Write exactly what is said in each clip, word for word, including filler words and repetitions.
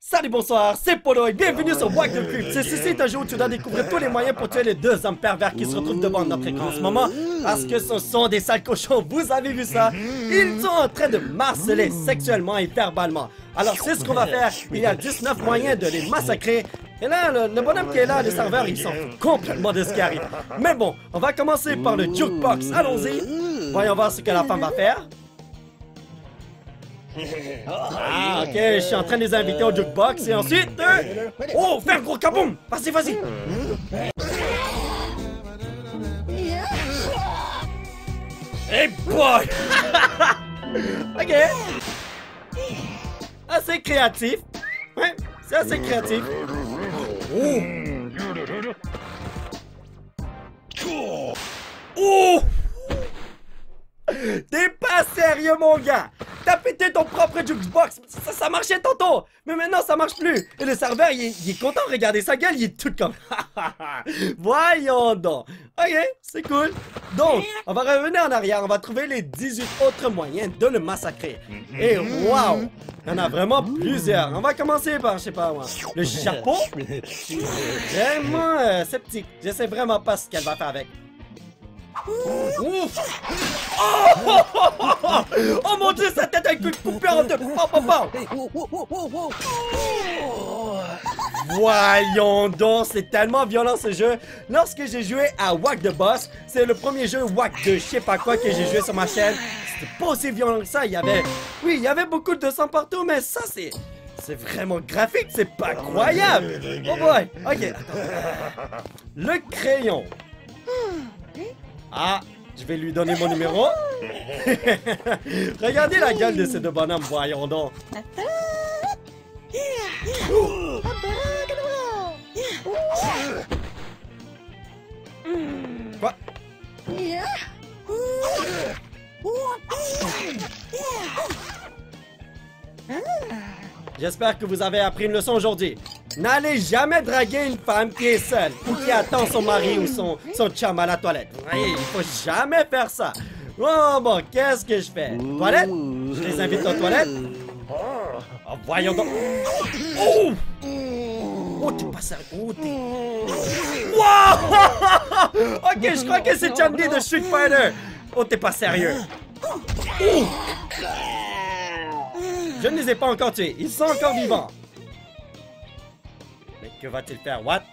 Salut, bonsoir, c'est Polo et bienvenue sur Wack the Crypt. Ceci est un jeu où tu dois découvrir tous les moyens pour tuer les deux hommes pervers qui se retrouvent devant notre écran en ce moment. Parce que ce sont des sales cochons, vous avez vu ça? Ils sont en train de marceler sexuellement et verbalement. Alors c'est ce qu'on va faire, il y a dix-neuf moyens de les massacrer. Et là, le, le bonhomme qui est là, le serveur, il s'en fout complètement de ce qui arrive. Mais bon, on va commencer par le jukebox, allons-y. Voyons voir ce que la femme va faire. Ah, ok, je suis en train de les inviter au jukebox et ensuite... Euh... Oh, fais un gros kaboom! Vas-y, vas-y! Hey boy! Ok! Assez créatif. Ouais, c'est assez créatif. Oh! Oh! T'es pas sérieux, mon gars! T'as pété ton propre jukebox! Ça, ça marchait tantôt! Mais maintenant, ça marche plus! Et le serveur, il est, il est content, regardez sa gueule, il est tout comme... Voyons donc! Ok, c'est cool! Donc, on va revenir en arrière, on va trouver les dix-huit autres moyens de le massacrer. Et waouh! Il y en a vraiment plusieurs. On va commencer par, je sais pas moi, le chapeau. Vraiment euh, sceptique. Je sais vraiment pas ce qu'elle va faire avec. Ouf. Oh, oh, oh, oh, oh. Oh mon dieu, sa tête avec une coupure en deux. Oh, oh, oh. Voyons donc, c'est tellement violent ce jeu. Lorsque j'ai joué à Wack the Boss, c'est le premier jeu Wack de je sais pas quoi que j'ai joué sur ma chaîne. C'était pas aussi violent que ça. Il y avait, oui, il y avait beaucoup de sang partout, mais ça c'est, c'est vraiment graphique. C'est pas croyable. Oh boy. Ok. Attends. Le crayon. Ah, je vais lui donner mon numéro. Regardez la gueule de ces deux bonhommes, voyons donc. Quoi? J'espère que vous avez appris une leçon aujourd'hui. N'allez jamais draguer une femme qui est seule ou qui attend son mari ou son, son chum à la toilette. Oui, il faut jamais faire ça. Oh bon, qu'est-ce que je fais? Toilette? Je les invite aux toilettes? Oh, voyons donc. Oh! Oh, t'es pas sérieux. Oh, t'es... Wow! Ok, je crois que c'est Chun-Li de Street Fighter. Oh, t'es pas sérieux. Oh! Je ne les ai pas encore tués. Ils sont encore vivants. Mais que va-t-il faire? What?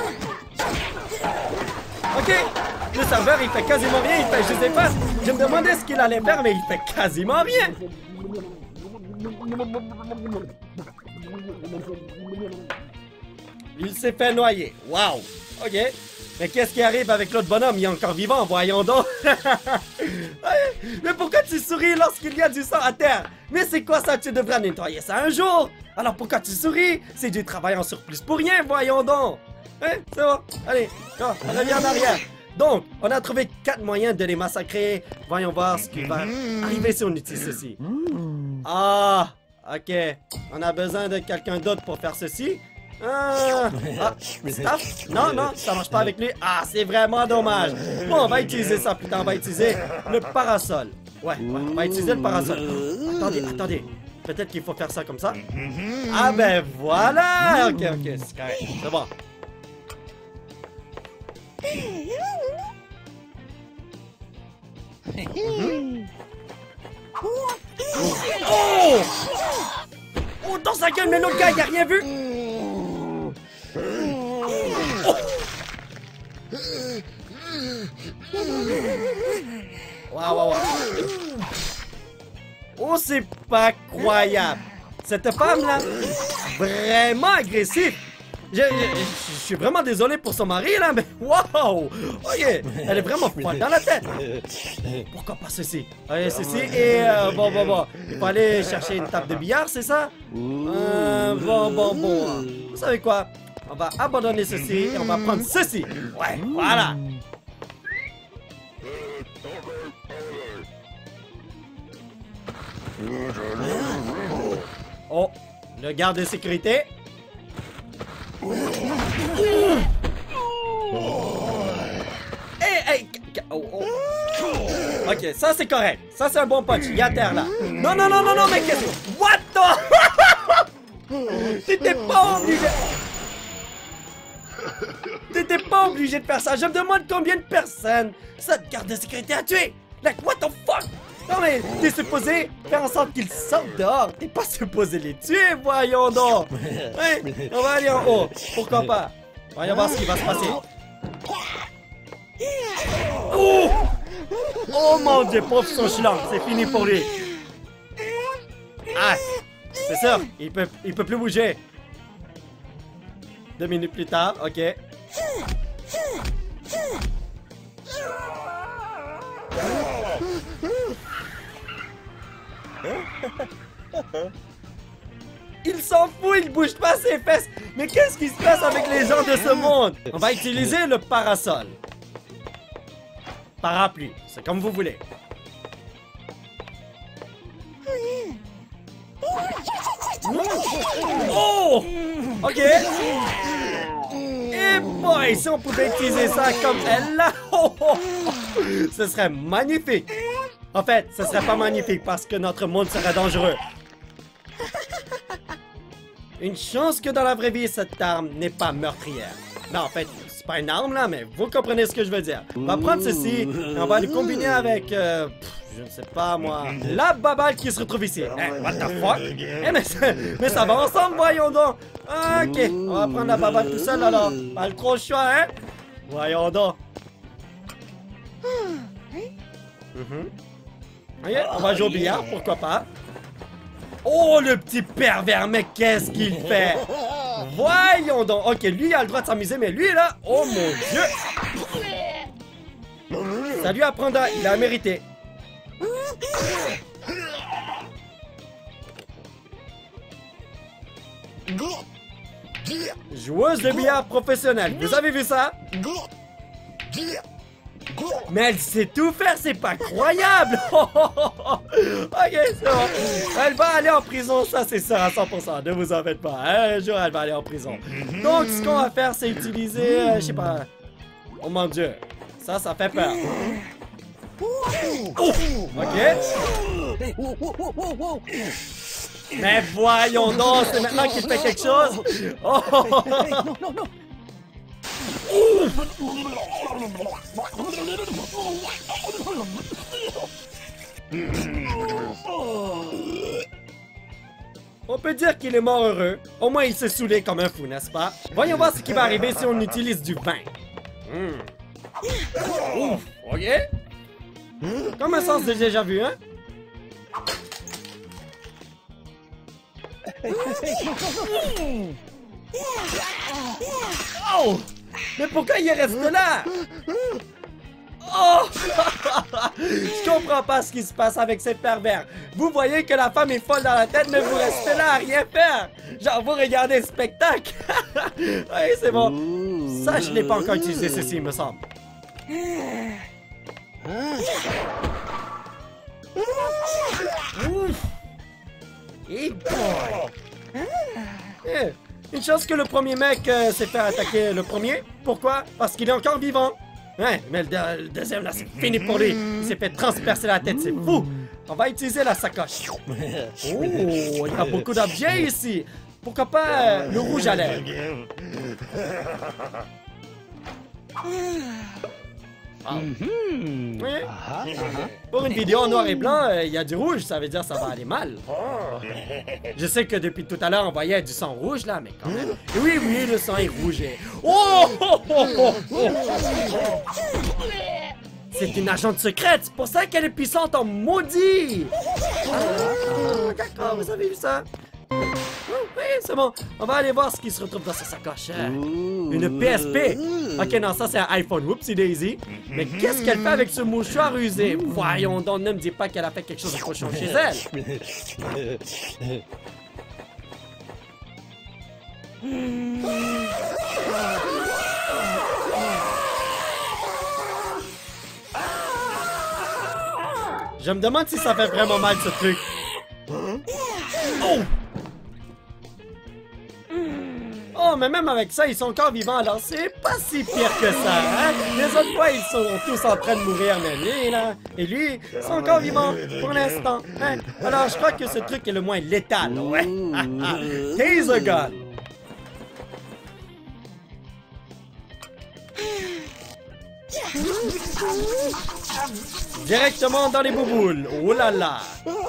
Ok. Le serveur, il fait quasiment rien. Il fait juste des faces. Je me demandais ce qu'il allait faire, mais il fait quasiment rien. Il s'est fait noyer. Wow. Ok. Mais qu'est-ce qui arrive avec l'autre bonhomme? Il est encore vivant, voyons donc. Mais pourquoi tu souris lorsqu'il y a du sang à terre? Mais c'est quoi ça? Tu devrais nettoyer ça un jour. Alors pourquoi tu souris? C'est du travail en surplus pour rien, voyons donc. Hein? C'est bon. Allez, on revient en arrière. Donc, on a trouvé quatre moyens de les massacrer. Voyons voir ce qui va arriver si on utilise ceci. Ah, ok. On a besoin de quelqu'un d'autre pour faire ceci. Ah, ah, staff? Non, non, ça marche pas avec lui. Ah, c'est vraiment dommage. Bon, on va utiliser ça plus tard. On va utiliser le parasol. Ouais, ouais, on va utiliser le parasol. Attendez, attendez. Peut-être qu'il faut faire ça comme ça. Ah ben voilà. Ok, ok, c'est correct. C'est bon. Mm-hmm. Oh! Oh, dans sa gueule, mais l'autre gars, il a rien vu. Oh! Waouh, waouh, waouh. Oh, c'est pas croyable. Cette femme-là, vraiment agressive. Je, je, je, je suis vraiment désolé pour son mari, là, mais waouh! Ok, elle est vraiment froide dans la tête. Pourquoi pas ceci? Allez, ceci et euh, bon, bon, bon. Il faut aller chercher une table de billard, c'est ça? Euh, bon, bon, bon. Vous savez quoi? On va abandonner ceci et on va prendre ceci. Ouais, voilà. Oh, le garde de sécurité. Hey, hey. Oh, oh. Ok, ça c'est correct. Ça c'est un bon punch. Il y a terre là. Non, non, non, non, non, mais qu'est-ce que... What the... T'étais pas obligé. T'étais pas obligé de faire ça. Je me demande combien de personnes cette garde de sécurité a tué. Like, what the fuck? Non mais, t'es supposé faire en sorte qu'ils sortent dehors. T'es pas supposé les tuer, voyons donc. Ouais, on va aller en haut. Pourquoi pas? Voyons voir ce qui va se passer. Oh! Oh mon dieu, pauvre son chilant, c'est fini pour lui. Ah, c'est ça, il peut, il peut plus bouger. Deux minutes plus tard, ok. Il s'en fout, il bouge pas ses fesses. Mais qu'est-ce qui se passe avec les gens de ce monde? On va utiliser le parasol. Parapluie, c'est comme vous voulez. Oh! Ok. Et boy, si on pouvait utiliser ça comme elle là, oh, oh, oh, ce serait magnifique. En fait, ce serait pas magnifique parce que notre monde serait dangereux. Une chance que dans la vraie vie, cette arme n'est pas meurtrière. Non, en fait, c'est pas une arme là, mais vous comprenez ce que je veux dire. On va prendre ceci et on va le combiner avec, euh, pff, je ne sais pas moi, la baballe qui se retrouve ici. Eh, what the fuck? Eh, mais, mais ça va ensemble, voyons donc. Ok, on va prendre la baballe tout seul alors. Pas trop le choix, hein? Voyons donc. Mm-hmm. Ok, on va jouer au billard, pourquoi pas. Oh, le petit pervers, mais qu'est-ce qu'il fait? Voyons donc. Ok, lui, il a le droit de s'amuser, mais lui, là, oh mon dieu. Ça lui apprendra, il a mérité. Joueuse de billard professionnelle, vous avez vu ça? Mais elle sait tout faire, c'est pas croyable! Ok, c'est bon. Elle va aller en prison, ça c'est sûr à cent pour cent, ne vous en faites pas. Un jour, elle va aller en prison. Donc, ce qu'on va faire, c'est utiliser, euh, je sais pas... Oh mon dieu, ça, ça fait peur. Oh, ok. Mais voyons donc, c'est maintenant qu'il fait quelque chose. Oh. On peut dire qu'il est mort heureux. Au moins, il s'est saoulé comme un fou, n'est-ce pas? Voyons voir ce qui va arriver si on utilise du vin. Mm. Ouf, ok. Comme un sens de déjà vu, hein? Oh! Mais pourquoi il reste là? Oh! Je comprends pas ce qui se passe avec ces pervers. Vous voyez que la femme est folle dans la tête, mais vous restez là à rien faire. Genre, vous regardez le spectacle. Oui, c'est bon. Ça, je n'ai pas encore utilisé ceci, il me semble. Ouf! Et boy! Eh, une chance que le premier mec euh, s'est fait attaquer le premier. Pourquoi? Parce qu'il est encore vivant. Ouais, mais le, le deuxième là, c'est fini pour lui. Il s'est fait transpercer la tête, c'est fou. On va utiliser la sacoche. Oh, il y a beaucoup d'objets ici. Pourquoi pas euh, le rouge à lèvres? Ah. Mm-hmm. Oui. Ah, ah. Pour une vidéo en noir et blanc, il euh, y a du rouge, ça veut dire que ça va aller mal. Je sais que depuis tout à l'heure, on voyait du sang rouge là, mais quand même. Et oui, oui, le sang est rouge. Oh, oh, oh, oh, oh. C'est une agente secrète, c'est pour ça qu'elle est puissante en maudit. Ah, d'accord, vous avez vu ça? Oui, c'est bon. On va aller voir ce qui se retrouve dans sa sacoche. Une P S P. Ok, non, ça c'est un iPhone. Whoopsie daisy. Mais qu'est-ce qu'elle fait avec ce mouchoir usé? Voyons donc, ne me dis pas qu'elle a fait quelque chose de cochon chez elle. Je me demande si ça fait vraiment mal ce truc. Oh! Oh, mais même avec ça, ils sont encore vivants, alors c'est pas si pire que ça, hein? Les autres fois, ils sont tous en train de mourir, mais lui, là, et lui, ils sont encore vivants pour l'instant, hein? Alors, je crois que ce truc est le moins létal, ouais. Taser gun. Directement dans les bouboules. Oh là là.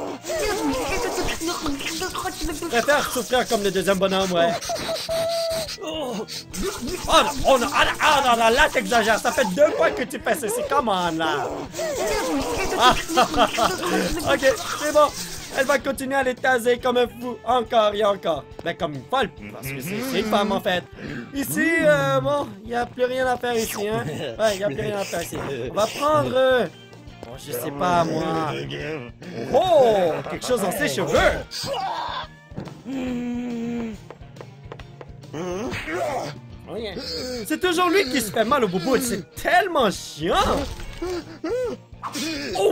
Je préfère souffrir comme le deuxième bonhomme, ouais. Oh non, oh non, ah, ah, non, non, là t'exagères. Ça fait deux fois que tu fais ceci. Comment là? Ah, ok, c'est bon. Elle va continuer à les taser comme un fou, encore et encore. Mais comme une folle, parce que c'est une femme en fait. Ici, euh, bon, il n'y a plus rien à faire ici, hein. Ouais, il n'y a plus rien à faire ici. On va prendre... Euh, oh, je sais pas, moi. Oh, quelque chose dans ses cheveux. Oh, yeah. C'est toujours lui qui se fait mal au boubou, c'est tellement chiant. Oh.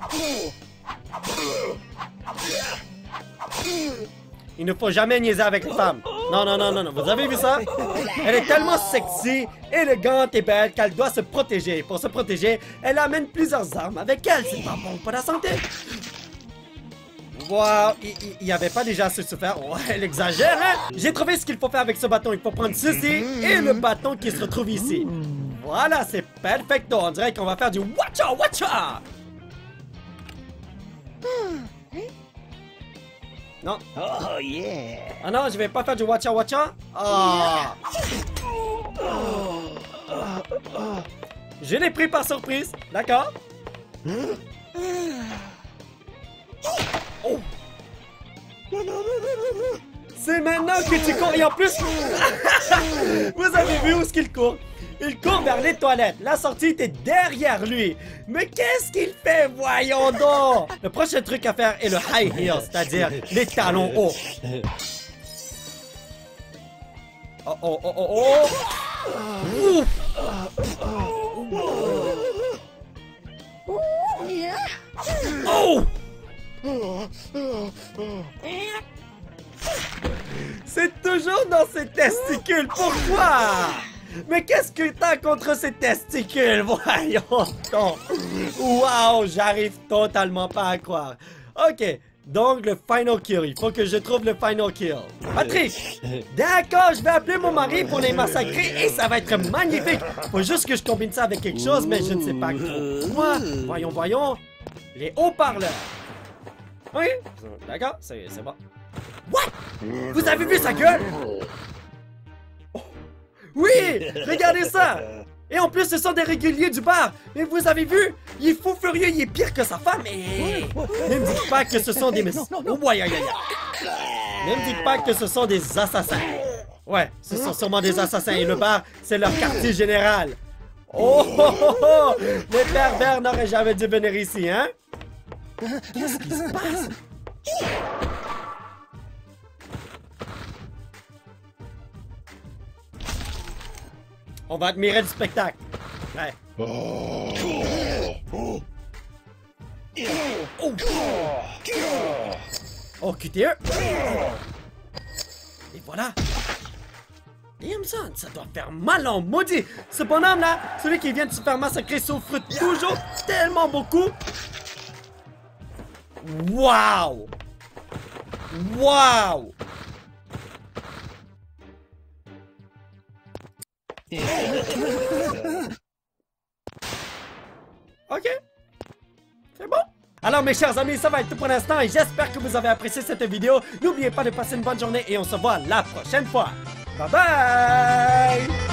Il ne faut jamais niaiser avec les femmes. Non, non, non, non, non. Vous avez vu ça? Elle est tellement sexy, élégante et belle qu'elle doit se protéger. Pour se protéger, elle amène plusieurs armes avec elle. C'est pas bon pour la santé. Wow, il n'y avait pas déjà assez souffert. Ouais, elle exagère, hein? J'ai trouvé ce qu'il faut faire avec ce bâton. Il faut prendre ceci et le bâton qui se retrouve ici. Voilà, c'est perfecto. On dirait qu'on va faire du watcha watcha. Non. Oh yeah. Ah non, je vais pas faire du watcha watcha. Ah. Je l'ai pris par surprise. D'accord. Oh. C'est maintenant que tu cours. Et en plus, vous avez vu où est-ce qu'il court? Il court vers les toilettes. La sortie est derrière lui. Mais qu'est-ce qu'il fait? Voyons donc. Le prochain truc à faire est le high heel, c'est-à-dire les talons hauts. Oh oh oh oh oh. Oh. C'est toujours dans ses testicules. Pourquoi? Mais qu'est-ce que t'as contre ces testicules? Voyons donc. Waouh, j'arrive totalement pas à croire. Ok, donc le final kill. Il faut que je trouve le final kill. Patrick! D'accord, je vais appeler mon mari pour les massacrer et ça va être magnifique. Faut juste que je combine ça avec quelque chose, mais je ne sais pas trop quoi. Voyons, voyons. Les haut-parleurs. Oui, d'accord, c'est bon. What? Vous avez vu sa gueule? Oui! Regardez ça! Et en plus, ce sont des réguliers du bar! Mais vous avez vu? Il est fou furieux, il est pire que sa femme et... Ne me dites pas que ce sont des... Oh, ouais, aïe, aïe, aïe. Ne me dites pas que ce sont des assassins! Ouais, ce sont sûrement des assassins et le bar, c'est leur quartier général! Oh, oh, oh, oh! Les pervers n'auraient jamais dû venir ici, hein? Qu'est-ce qui se passe? On va admirer le spectacle. Ouais. Oh. Oh. Oh, Q T E. Et voilà. Liamson, ça doit faire mal en maudit. Ce bonhomme-là, celui qui vient de se faire massacrer, souffre toujours tellement beaucoup. Waouh. Waouh. Ok, c'est bon. Alors mes chers amis, ça va être tout pour l'instant et j'espère que vous avez apprécié cette vidéo. N'oubliez pas de passer une bonne journée et on se voit la prochaine fois. Bye bye.